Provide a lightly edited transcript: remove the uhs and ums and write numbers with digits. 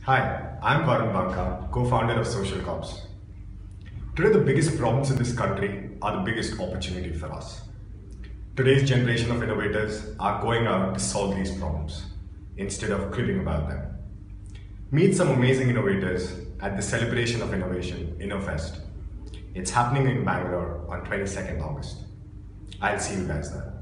Hi, I'm Varun, co-founder of SocialCops. Today, the biggest problems in this country are the biggest opportunity for us. Today's generation of innovators are going out to solve these problems instead of cribbing about them. Meet some amazing innovators at the celebration of innovation, InnoFest. It's happening in Bangalore on 22nd August. I'll see you guys there.